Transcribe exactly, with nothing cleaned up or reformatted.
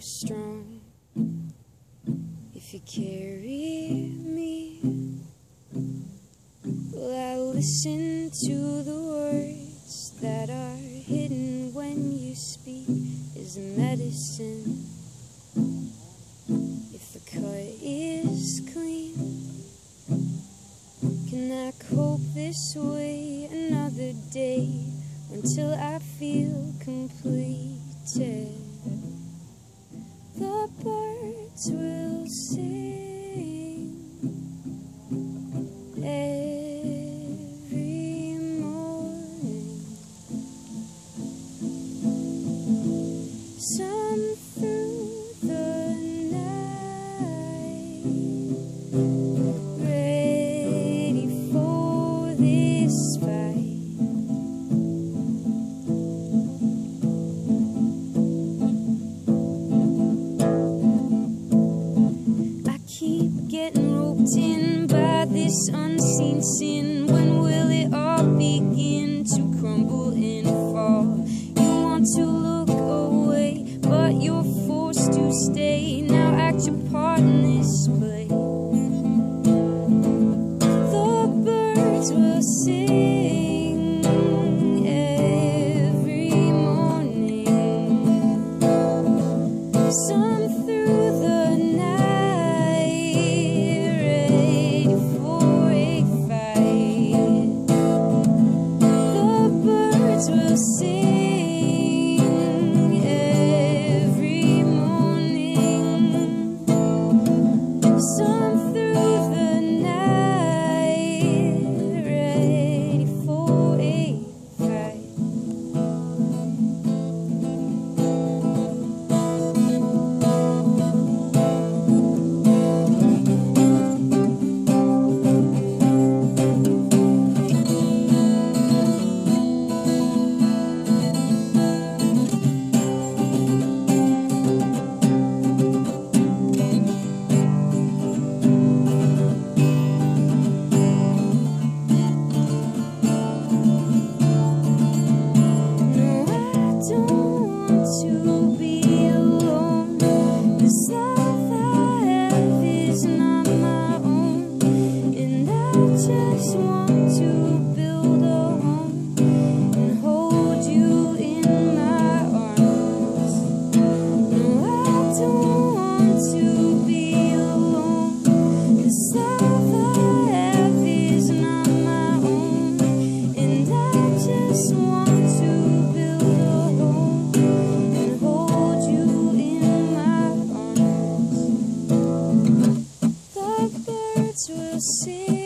strong if you carry me. Will I listen to the words that are hidden when you speak? Is medicine if the cut is clean? Can I cope this way another day until I feel completed? The birds will sing every morning. Some through the night, ready for this fight. I keep getting roped in by this unseen sin. When will it all begin to crumble and fall? You want to look away, but you're forced to stay. Now act your part in this play. The birds will sing every morning. Some through the night, ready for a fight. The birds will sing every morning. Some through the night, ready for a fight. To be alone, this love I have is not my own, and I just want to build a home and hold you in my arms. No, I don't want to be alone, this love I have is not my own, and I just want to build a home and hold you in my arms. The birds will sing.